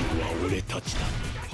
のは俺たちだ。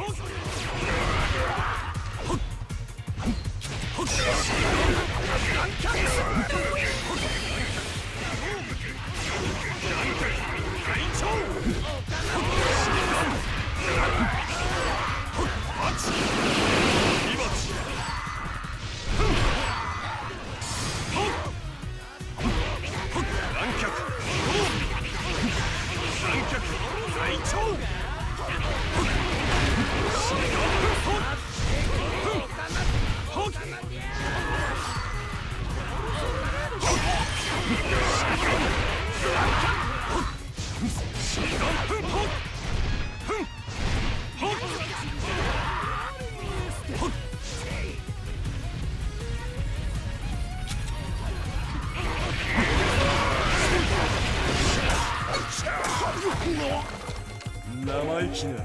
生意気な。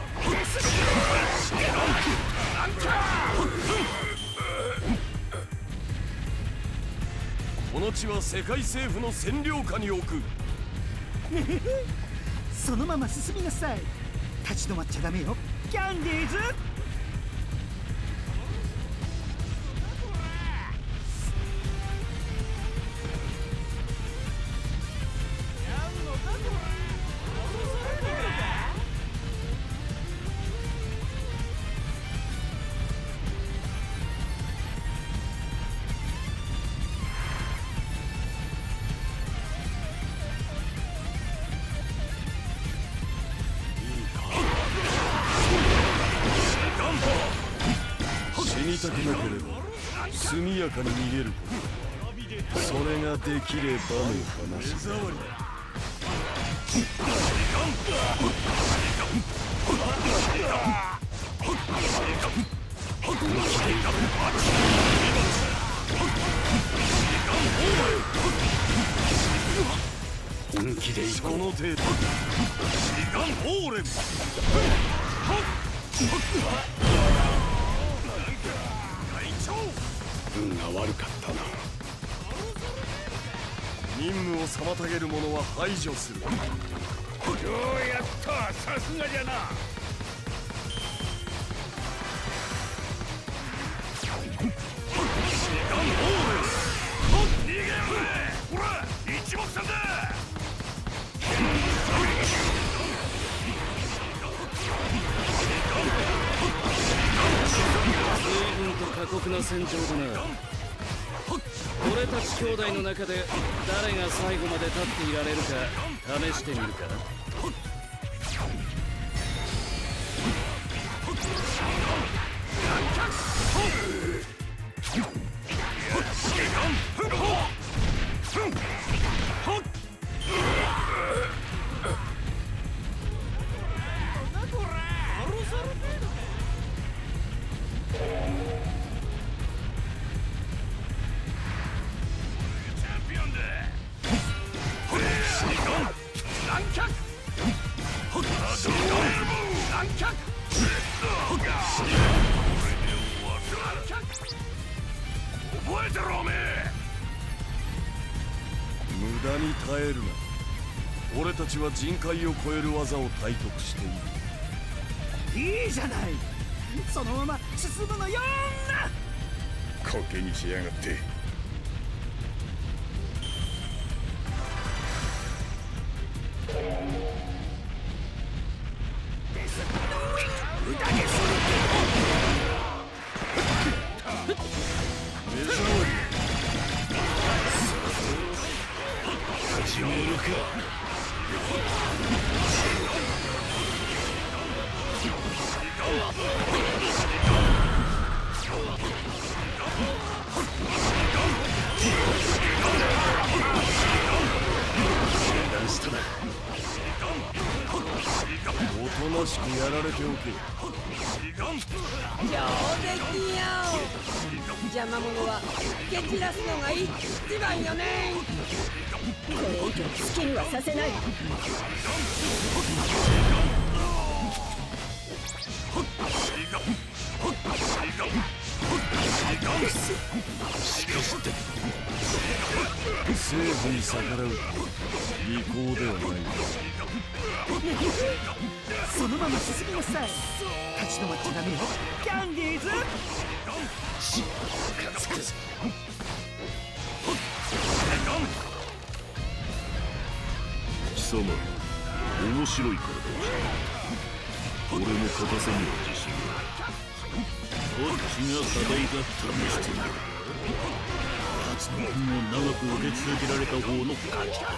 この地は世界政府の占領下に置く。 そのまま進みなさい。立ち止まっちゃダメよ、キャンディーズ。 死にたくなければ速やかに逃げること。それができればの話だ。本気で行こう。その程度。運が悪かったな。任務を妨げる者は排除する。ようやった、さすがじゃな。逃げるぜ。ほら、一目散だ。随分と過酷な戦場だな。俺たち兄弟の中で誰が最後まで立っていられるか試してみるか。覚えてろおめえ。無駄に耐えるな。俺たちは人海を超える技を体得している。 いいじゃない、そのまま進むのよーんな。 コケにしやがって。おとなしくやられておけ。 上出来よ。邪魔者は蹴散らすのが一番よね。これ以上好きにはさせない。 政府に逆らうと利口ではない。 そのまま進みなさい。立ち止まっちゃダメよ、キャンディーズ。 しっかつくぞ。 貴様、面白いからだ。俺も勝たせには自信が。どっちが課題だ試してみる。初の君も長く受け続けられた方の勝ちだ。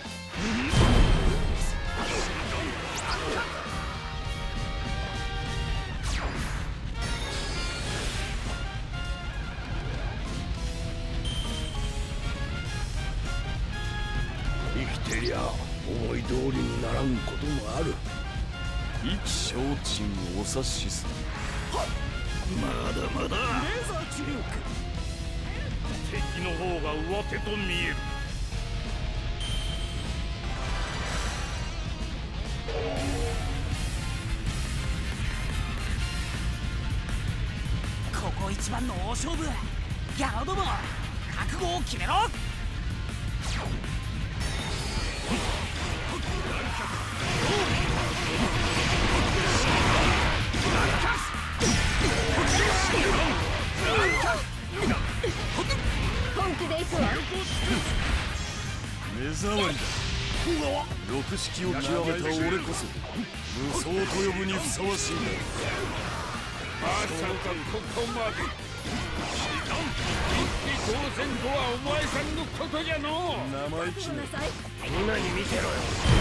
生きてりゃ思い通りにならんこともある。 意気消沈をお察しする。 まだまだレーザー治療敵の方が上手と見える。 ここ一番の大勝負。ギャオども、覚悟を決めろ。 本気で行くわ。 目障りだ。六式を極めた俺こそ無双と呼ぶにふさわしいんだ。 まさかここまで。一気当選とはお前さんのことじゃのう。 生意気な。 みんなに見てろよ。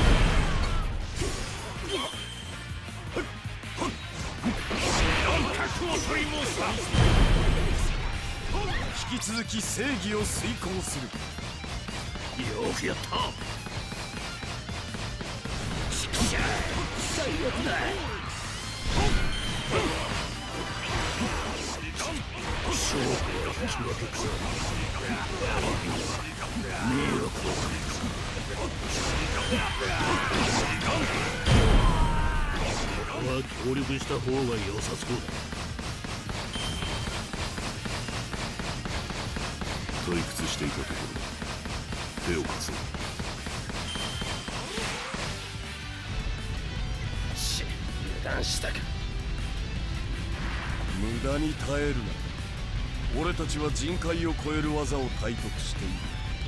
覚悟を取り申した。 引き続き正義を遂行する。 よくやった。 最悪だ。 勝負は引き分けか。迷惑をかけここは協力した方が良さそうだ。 退屈していたところ手を貸そう。 油断したか。 無駄に耐えるな。俺たちは人海を超える技を体得している。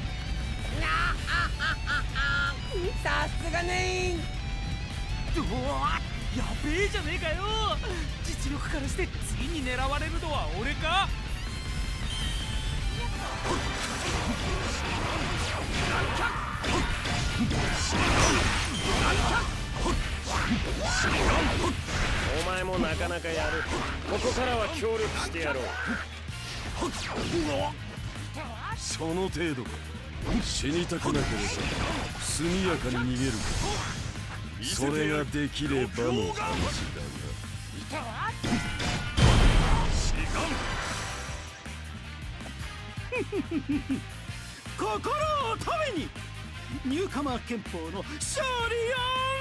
さすがねうわ、やべえじゃねえかよ。実力からして次に狙われるのは俺か。 お前もなかなかやる。ここからは協力してやろう。 その程度か。死にたくなければ速やかに逃げるか。それができればの話だが。 心を止めにニューカマー憲法の勝利よ。